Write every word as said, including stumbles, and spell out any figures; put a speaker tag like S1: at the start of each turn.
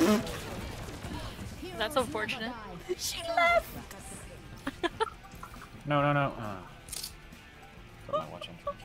S1: That's unfortunate.
S2: She left!
S3: No, no, no. Uh, I'm not watching.